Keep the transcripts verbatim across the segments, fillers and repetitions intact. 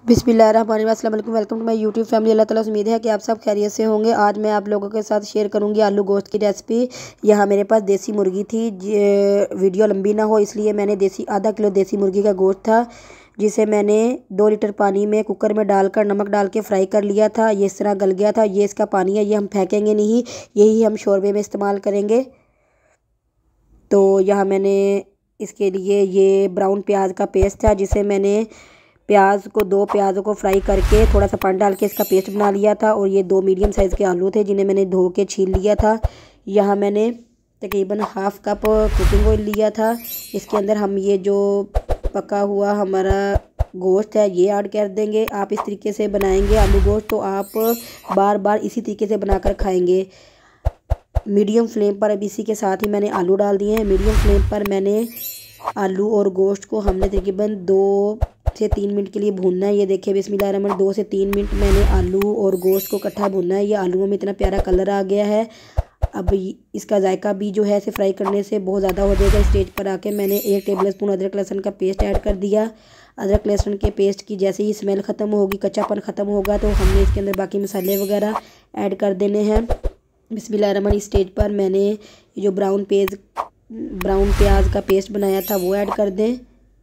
बिस्मिल्लाहिर्रहमानिर्रहीम, अस्सलाम वालेकुम। Welcome to my YouTube family. Allah ताला से उम्मीद है कि आप सब खैरियत से होंगे। आज मैं आप लोगों के साथ शेयर करूंगी आलू गोश्त की रेसिपी। यहाँ मेरे पास देसी मुर्गी थी, वीडियो लंबी ना हो इसलिए मैंने देसी आधा किलो देसी मुर्गी का गोश्त था जिसे मैंने दो लीटर पानी में कुकर में डालकर नमक डाल के फ्राई कर लिया था। ये इस तरह गल गया था। ये इसका पानी है, ये हम फेंकेंगे नहीं, यही हम शोरबे में इस्तेमाल करेंगे। तो यहाँ मैंने इसके लिए ये ब्राउन प्याज का पेस्ट था जिसे मैंने प्याज को दो प्याज़ों को फ्राई करके थोड़ा सा पानी डाल के इसका पेस्ट बना लिया था। और ये दो मीडियम साइज़ के आलू थे जिन्हें मैंने धो के छील लिया था। यहाँ मैंने तकरीबन हाफ़ कप कुकिंग ऑयल लिया था। इसके अंदर हम ये जो पका हुआ हमारा गोश्त है ये ऐड कर देंगे। आप इस तरीके से बनाएंगे आलू गोश्त तो आप बार बार इसी तरीके से बनाकर खाएंगे। मीडियम फ्लेम पर अब इसी के साथ ही मैंने आलू डाल दिए हैं। मीडियम फ्लेम पर मैंने आलू और गोश्त को हमने तकरीबन दो से तीन मिनट के लिए भूनना है। ये देखिए बिस्मिल्लाहिर्रहमानिर्रहीम, दो से तीन मिनट मैंने आलू और गोश्त को इकट्ठा भूनना है। ये आलूओं में इतना प्यारा कलर आ गया है। अब इसका जायका भी जो है इसे फ्राई करने से बहुत ज़्यादा हो जाएगा। स्टेज पर आके मैंने एक टेबल स्पून अदरक लहसुन का पेस्ट ऐड कर दिया। अदरक लहसुन के पेस्ट की जैसे ही स्मेल ख़त्म होगी, कच्चापन ख़त्म होगा, तो हमने इसके अंदर बाकी मसाले वगैरह ऐड कर देने हैं। बिस्मिल्लाहिर्रहमानिर्रहीम, स्टेज पर मैंने जो ब्राउन पेज ब्राउन प्याज का पेस्ट बनाया था वो ऐड कर दें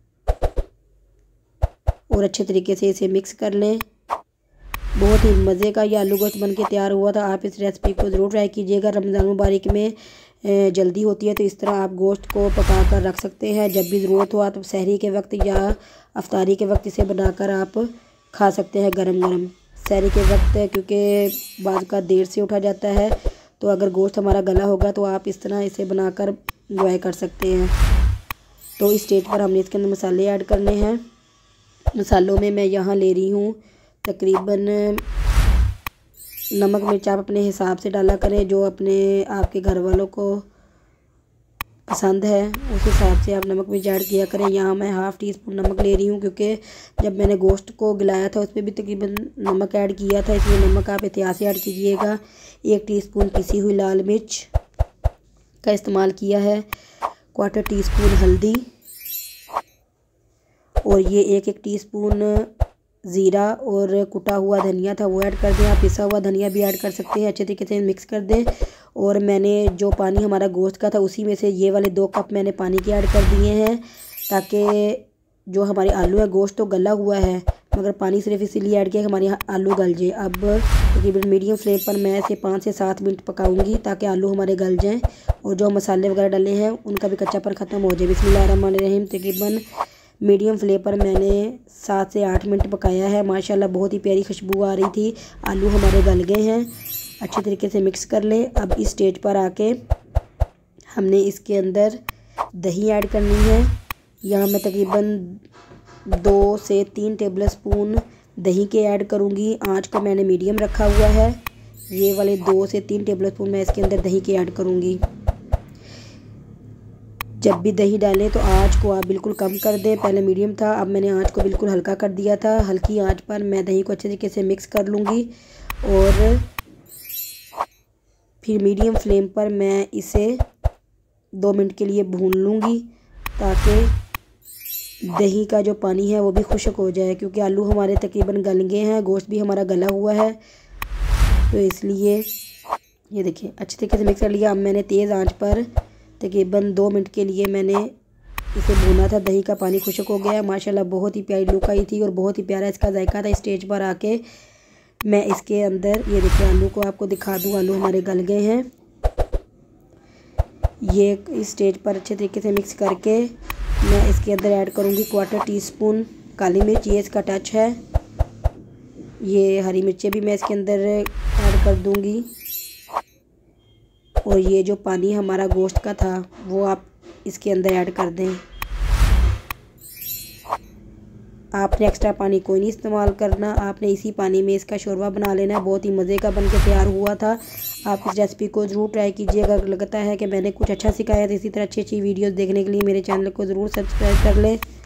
और अच्छे तरीके से इसे मिक्स कर लें। बहुत ही मज़े का ये आलू गोश्त बन के तैयार हुआ था। आप इस रेसिपी को ज़रूर ट्राई कीजिएगा। रमज़ान मुबारक में जल्दी होती है तो इस तरह आप गोश्त को पका कर रख सकते हैं। जब भी ज़रूरत हो आप सहरी के वक्त या अफ्तारी के वक्त इसे बनाकर आप खा सकते हैं गरम गरम। सहरी के वक्त क्योंकि बाद का देर से उठा जाता है तो अगर गोश्त हमारा गला होगा तो आप इस तरह इसे बनाकर इंजॉय कर सकते हैं। तो इस स्टेज पर हमने इसके अंदर मसाले ऐड करने हैं। मसालों में मैं यहाँ ले रही हूँ तकरीबन नमक मिर्च आप अपने हिसाब से डाला करें, जो अपने आपके घर वालों को पसंद है उस हिसाब से आप नमक मिर्च ऐड किया करें। यहाँ मैं हाफ़ टी स्पून नमक ले रही हूँ क्योंकि जब मैंने गोश्त को गिलाया था उसमें भी तकरीबन नमक ऐड किया था, इसलिए नमक आप एहतियात से ऐड कीजिएगा। एक टीस्पून पिसी हुई लाल मिर्च का इस्तेमाल किया है, क्वार्टर टी स्पून हल्दी और ये एक एक टीस्पून ज़ीरा और कुटा हुआ धनिया था वो ऐड कर दें। आप पिसा हुआ धनिया भी ऐड कर सकते हैं। अच्छे तरीके से मिक्स कर दें। और मैंने जो पानी हमारा गोश्त का था उसी में से ये वाले दो कप मैंने पानी के ऐड कर दिए हैं ताकि जो हमारे आलू है, गोश्त तो गला हुआ है मगर पानी सिर्फ इसीलिए ऐड किया कि हमारे आलू गल जाए। अब तकरीबन मीडियम फ्लेम पर मैं इसे पाँच से सात मिनट पकाऊंगी ताकि आलू हमारे गल जाएँ और जो मसाले वगैरह डले हैं उनका भी कच्चापन ख़त्म हो जाए। बिस्मिल्लाहिर्रहमानिर्रहीम, तकरीबन मीडियम फ्लेम पर मैंने सात से आठ मिनट पकाया है। माशाल्लाह बहुत ही प्यारी खुशबू आ रही थी। आलू हमारे गल गए हैं। अच्छे तरीके से मिक्स कर लें। अब इस स्टेज पर आके हमने इसके अंदर दही ऐड करनी है। यहाँ मैं तकरीबन दो से तीन टेबल स्पून दही के ऐड करूँगी। आँच को मैंने मीडियम रखा हुआ है। ये वाले दो से तीन टेबल स्पून मैं इसके अंदर दही के ऐड करूँगी। जब भी दही डालें तो आँच को आप बिल्कुल कम कर दें। पहले मीडियम था, अब मैंने आँच को बिल्कुल हल्का कर दिया था। हल्की आँच पर मैं दही को अच्छे तरीके से मिक्स कर लूँगी और फिर मीडियम फ्लेम पर मैं इसे दो मिनट के लिए भून लूँगी ताकि दही का जो पानी है वो भी खुश्क हो जाए, क्योंकि आलू हमारे तकरीबन गल गए हैं, गोश्त भी हमारा गला हुआ है। तो इसलिए ये देखिए अच्छे तरीके से मिक्स कर लिया। अब मैंने तेज़ आँच पर तकरीबन दो मिनट के लिए मैंने इसे भूना था। दही का पानी खुश्क हो गया। माशाल्लाह बहुत ही प्यारी लुक आई थी और बहुत ही प्यारा इसका जायका था। स्टेज पर आके मैं इसके अंदर ये देखिए आलू को आपको दिखा दूँ, आलू हमारे गल गए हैं। ये इस स्टेज पर अच्छे तरीके से मिक्स करके मैं इसके अंदर ऐड करूँगी क्वार्टर टी स्पून काली मिर्च, ये इसका टच है। ये हरी मिर्चें भी मैं इसके अंदर ऐड कर दूँगी और ये जो पानी हमारा गोश्त का था वो आप इसके अंदर ऐड कर दें। आपने एक्स्ट्रा पानी कोई नहीं इस्तेमाल करना, आपने इसी पानी में इसका शोरबा बना लेना है। बहुत ही मज़े का बन के तैयार हुआ था। आप इस रेसिपी को ज़रूर ट्राई कीजिएगा। लगता है कि मैंने कुछ अच्छा सिखाया था। इसी तरह अच्छी अच्छी वीडियोस देखने के लिए मेरे चैनल को ज़रूर सब्सक्राइब कर लें।